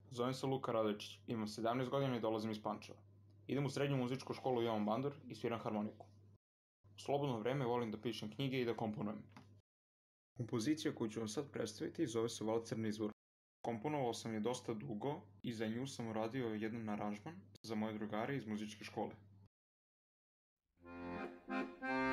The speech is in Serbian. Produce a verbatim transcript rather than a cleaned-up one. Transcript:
Zovem se Luka Radojičić, imam sedamnaest godina i dolazim iz Pančeva. Idem u srednju muzičku školu Jovan Bandur i sviram harmoniku. U slobodno vreme volim da pišem knjige i da komponujem. Kompozicija koju ću vam sad predstaviti zove se Valcer na izvoru. Komponovao sam je dosta dugo i za nju sam uradio jedan aranžman za moje drugare iz muzičke škole.